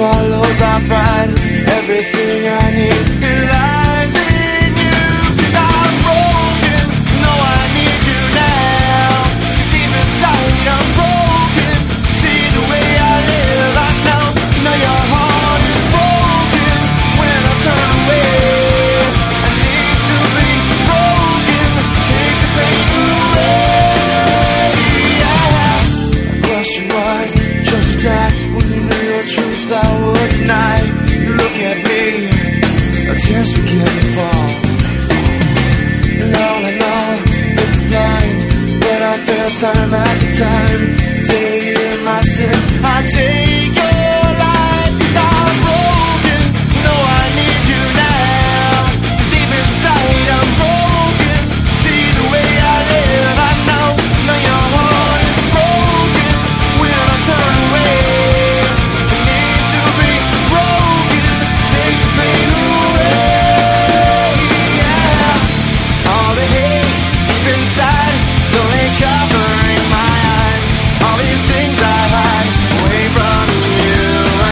swallowed by pride. Everything I need, it lies in you. 'Cause I'm broken, no I need you now. 'Cause deep inside I'm broken. See the way I live, I know your heart is broken. When I turn away, I need to be broken. Take the pain away. I brushed you white, chose to die. When you knew your truth I would deny. You look at me, our tears begin to fall. And all I know, it's blind, but I feel time at